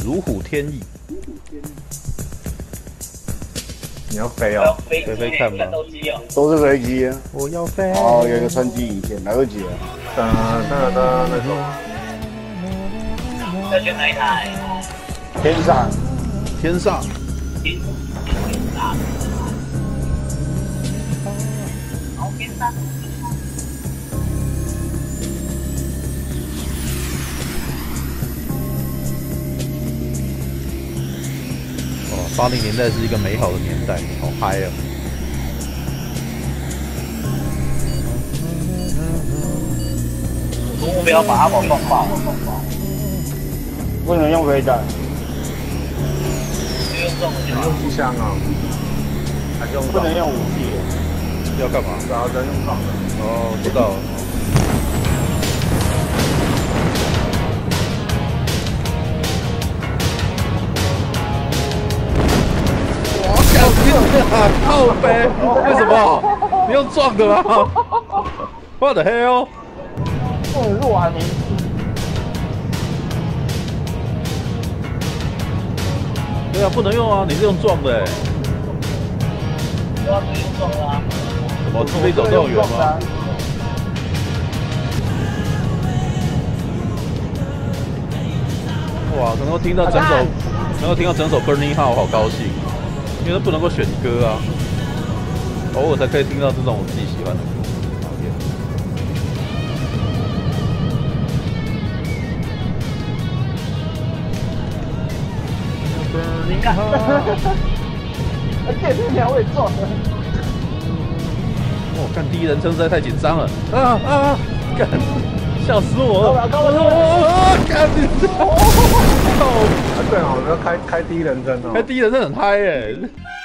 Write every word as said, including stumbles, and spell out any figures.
如虎添翼。 你要飞哦， 飞飞看吗？ 都是飞机啊。 我要飞。 哦，有一个穿机影片，来不及了。 哒哒哒那种。 要选哪一台？ 天上， 天上。 天上。好，天上。 八零年代是一个美好的年代，好嗨啊！ 我目标把阿宝撞爆， 不能用飞弹， 不用撞， 能用机枪啊，还是用不能用武器。 要干嘛？ 然后再用炮的。 哦，知道了。靠背？为什么？你用撞的吗 ？What the hell？ 很弱还没死。 对啊，不能用啊！你是用撞的哎、欸。 对啊，不用撞啊。 什么？可以走这么远吗？哇！能够听到整首，能够听到整首 Burning Heart， 好高兴。因为不能够选歌啊，偶尔才可以听到这种我自己喜欢的歌。 你看， 电视两尾撞。 我看第一人称实在太紧张了，啊啊！干，笑死我了！啊！干你！ 啊，对哦，我要开开第一人称哦。 开第一人称很嗨耶！